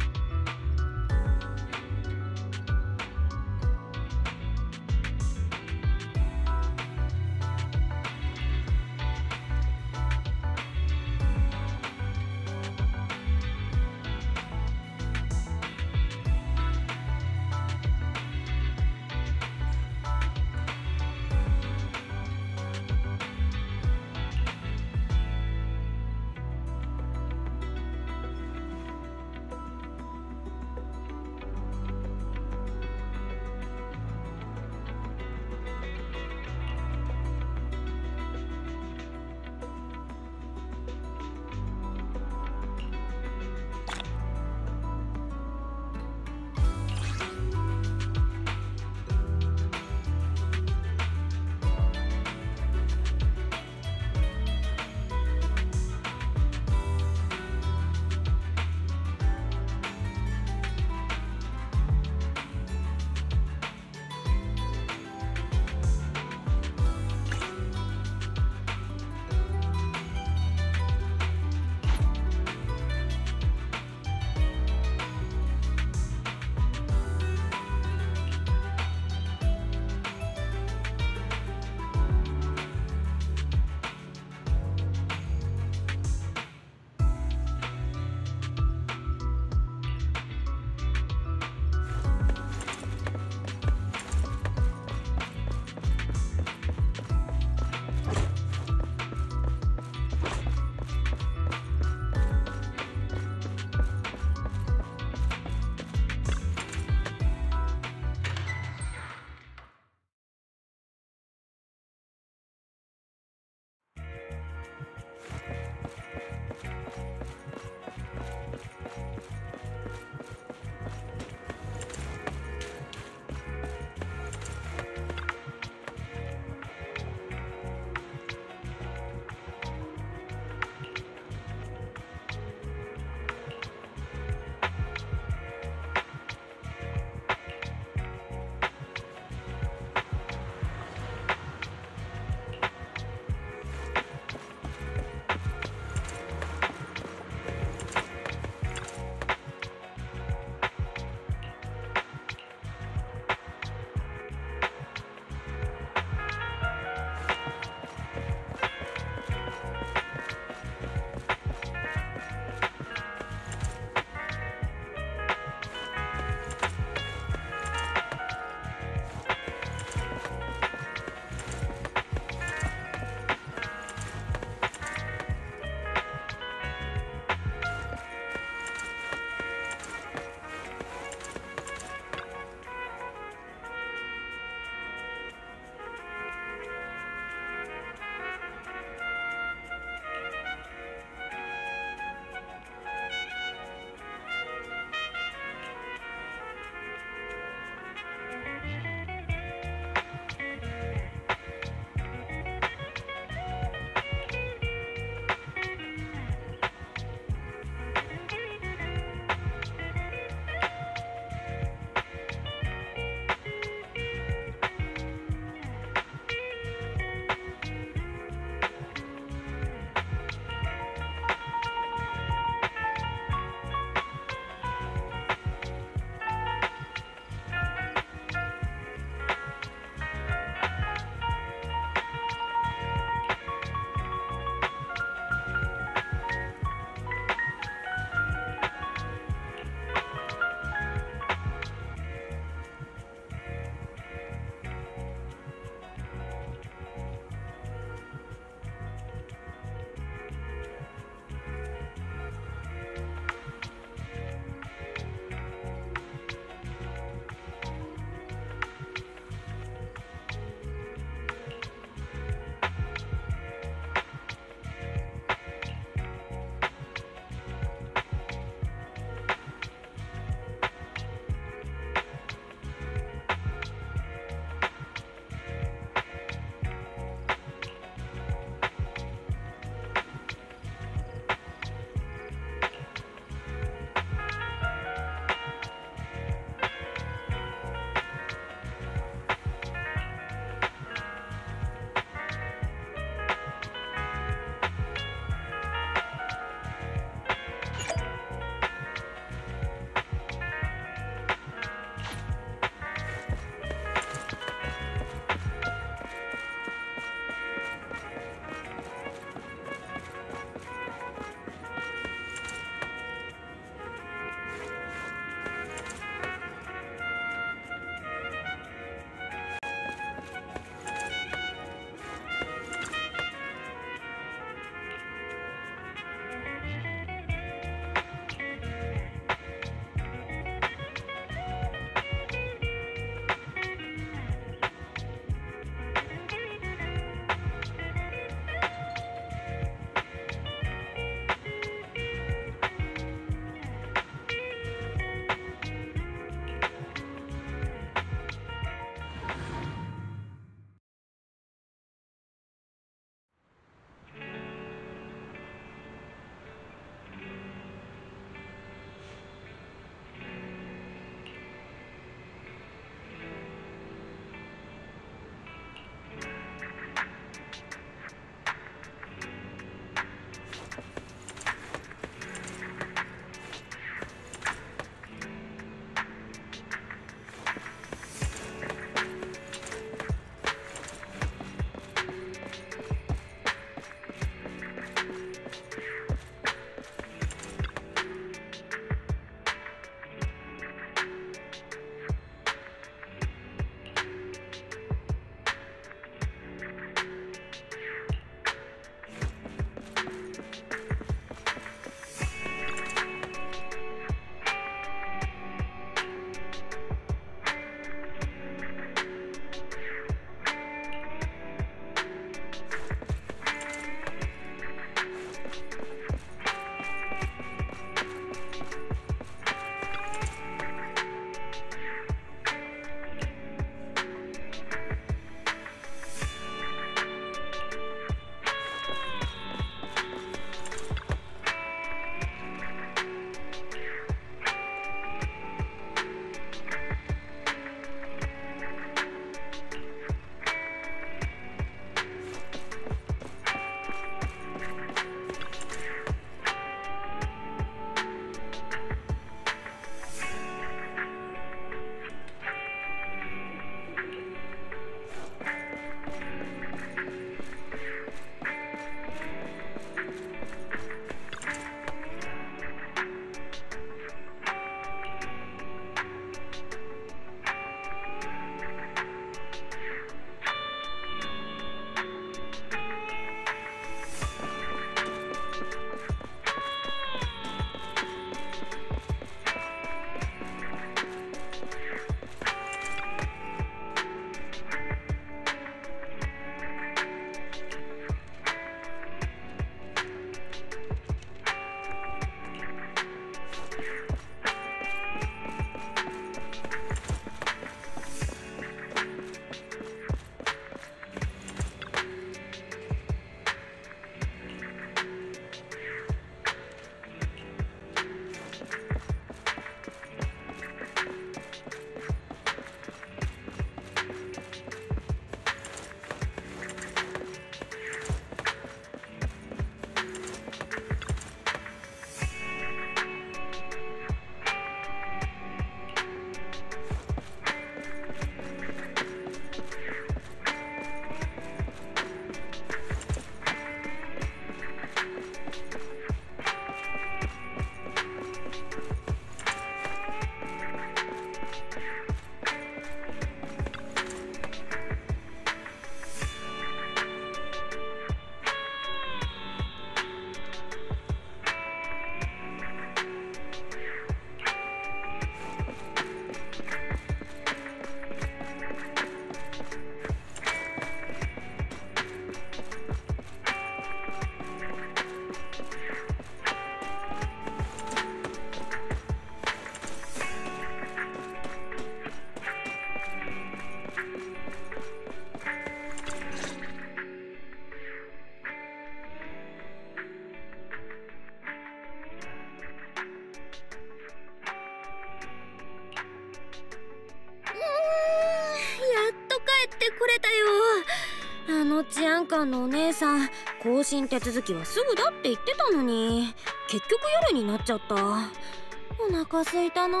[SPEAKER 9] ってこれたよ。あの治安官のお姉さん、更新手続きはすぐだって言ってたのに、結局夜になっちゃった。お腹すいたな。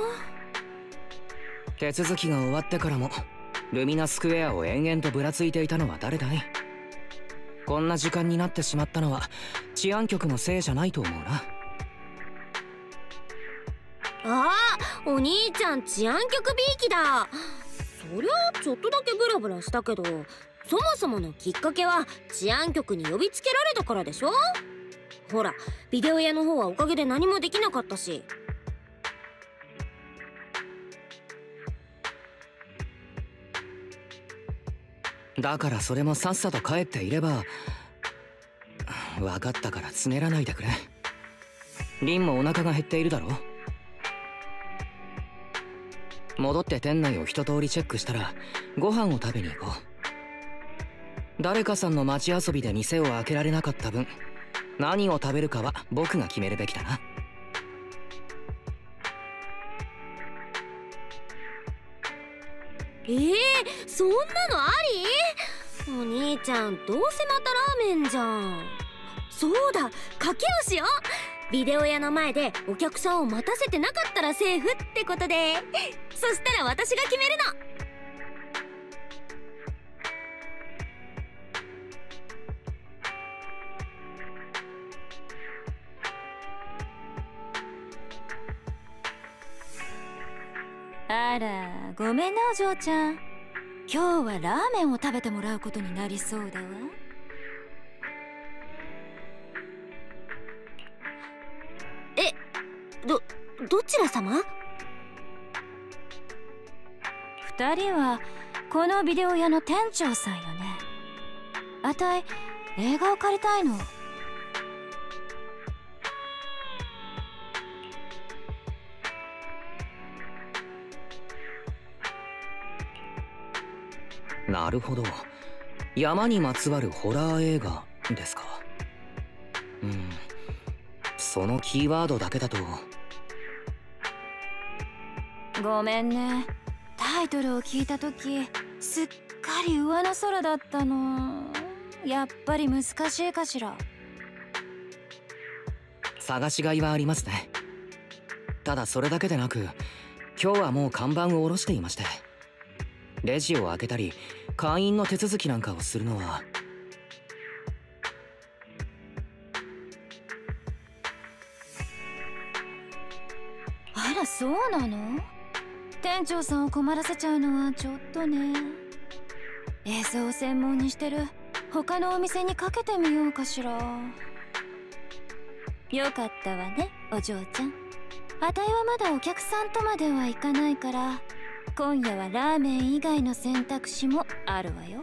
[SPEAKER 10] 手続きが終わってからもルミナスクエアを延々とぶらついていたのは誰だい？こんな時間になってしまったのは治安局のせいじゃないと思うな。
[SPEAKER 9] ああ、お兄ちゃん治安局びいきだ。そりゃちょっとだけブラブラしたけど、そもそものきっかけは治安局に呼びつけられたからでしょ。ほら、ビデオ屋の方はおかげで何もできなかったし。
[SPEAKER 10] だからそれもさっさと帰っていれば。分かったからつねらないでくれ。リンもお腹が減っているだろ。戻って店内を一通りチェックしたらご飯を食べに行こう。誰かさんの街遊びで店を開けられなかった分、何を食べるかは僕が決めるべきだな。
[SPEAKER 9] そんなのあり？お兄ちゃんどうせまたラーメンじゃん。そうだ、賭けをしよう。ビデオ屋の前でお客さんを待たせてなかったらセーフってことで、そしたら私が決めるの。
[SPEAKER 3] あら、ごめんなお嬢ちゃん。今日はラーメンを食べてもらうことになりそうだわ。
[SPEAKER 9] どちら様？
[SPEAKER 3] 二人はこのビデオ屋の店長さんよね。あたい映画を借りたいの。
[SPEAKER 10] なるほど、山にまつわるホラー映画ですか。そのキーワードだけだと。
[SPEAKER 3] ごめんね、タイトルを聞いた時すっかり上の空だったの。やっぱり難しいかしら。
[SPEAKER 10] 探しがいはありますね。ただそれだけでなく、今日はもう看板を下ろしていまして、レジを開けたり会員の手続きなんかをするのは。
[SPEAKER 3] あら、そうなの？店長さんを困らせちゃうのはちょっとね。映像を専門にしてる他のお店にかけてみようかしら。よかったわね、お嬢ちゃん。あたいはまだお客さんとまではいかないから、今夜はラーメン以外の選択肢もあるわよ。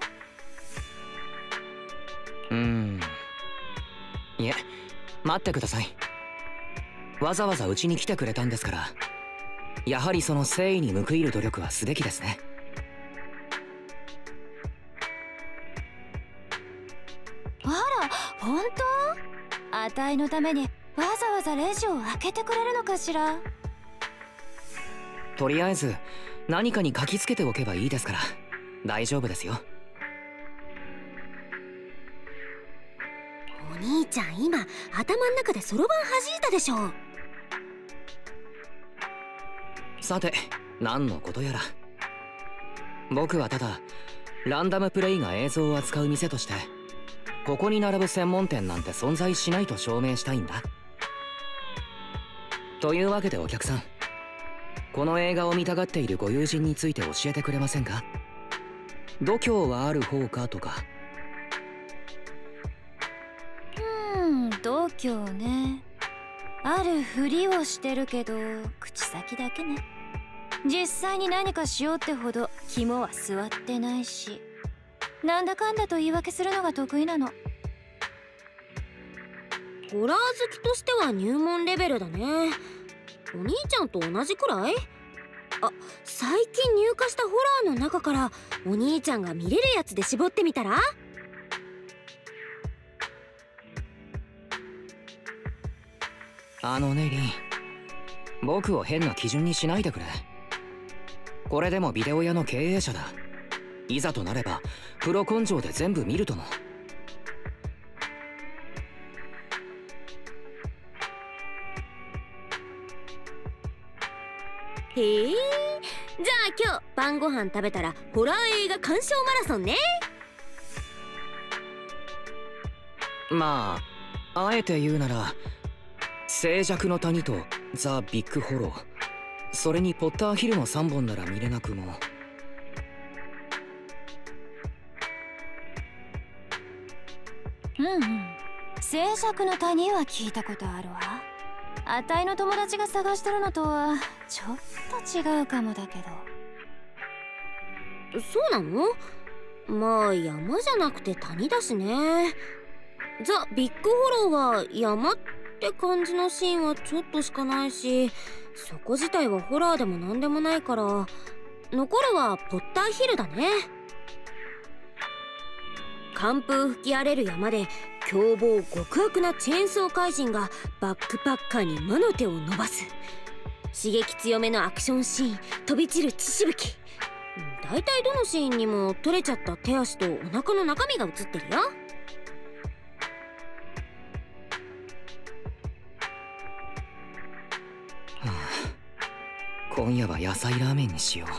[SPEAKER 10] いえ、待ってください。わざわざうちに来てくれたんですから、やはりその誠意に報いる努力はすべきですね。
[SPEAKER 3] あら、本当？あたいのためにわざわざレジを開けてくれるのかしら。
[SPEAKER 10] とりあえず何かに書きつけておけばいいですから大丈夫ですよ。
[SPEAKER 9] お兄ちゃん今頭の中でそろばん弾いたでしょ。
[SPEAKER 10] さて何のことやら。僕はただランダムプレイが映像を扱う店として、ここに並ぶ専門店なんて存在しないと証明したいんだ。というわけでお客さん、この映画を見たがっているご友人について教えてくれませんか？度胸はある方かとか。
[SPEAKER 3] 度胸ね。あるふりをしてるけど口先だけね。実際に何かしようってほど肝は据わってないし、なんだかんだと言い訳するのが得意なの。
[SPEAKER 9] ホラー好きとしては入門レベルだね。お兄ちゃんと同じくらい？あ、最近入荷したホラーの中からお兄ちゃんが見れるやつで絞ってみたら？
[SPEAKER 10] ねリン、僕を変な基準にしないでくれ。これでもビデオ屋の経営者だ。 いざとなればプロ根性で全部見るとも。
[SPEAKER 9] へえ、じゃあ今日晩ご飯食べたらホラー映画鑑賞マラソンね。
[SPEAKER 10] まああえて言うなら静寂の谷とザ・ビッグホロー、それにポッターヒルの3本なら見れなくも。
[SPEAKER 3] うんうん、静寂の谷は聞いたことあるわ。あたいの友達が探してるのとはちょっと違うかもだけど。
[SPEAKER 9] そうなの？まあ山じゃなくて谷だしね。ザ・ビッグホローは山って感じのシーンはちょっとしかないし、そこ自体はホラーでもなんでもないから、残るはポッターヒルだね。寒風吹き荒れる山で凶暴極悪なチェーンソー怪人がバックパッカーに魔の手を伸ばす。刺激強めのアクションシーン、飛び散る血しぶき。だいたいどのシーンにも取れちゃった手足とお腹の中身が映ってるよ。
[SPEAKER 10] 今夜は野菜ラーメンにしよう。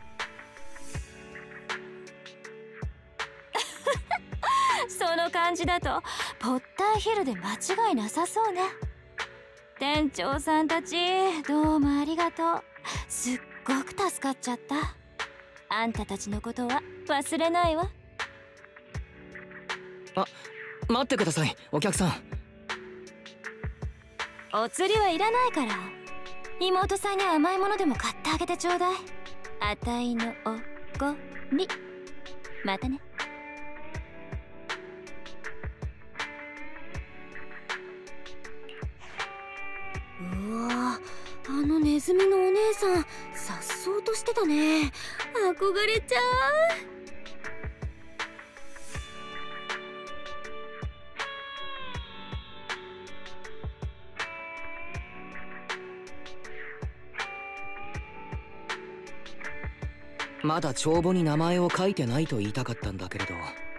[SPEAKER 3] その感じだとポッターヒルで間違いなさそうね。店長さんたちどうもありがとう。すっごく助かっちゃった。あんたたちのことは忘れないわ。
[SPEAKER 10] あ、待ってくださいお客さん。
[SPEAKER 3] お釣りはいらないから、妹さんに甘いものでも買ってあげてちょうだい。あたいのおごり。またね。
[SPEAKER 9] うわ、あのネズミのお姉さんさっそうとしてたね。憧れちゃう。
[SPEAKER 10] まだ帳簿に名前を書いてないと言いたかったんだけれど、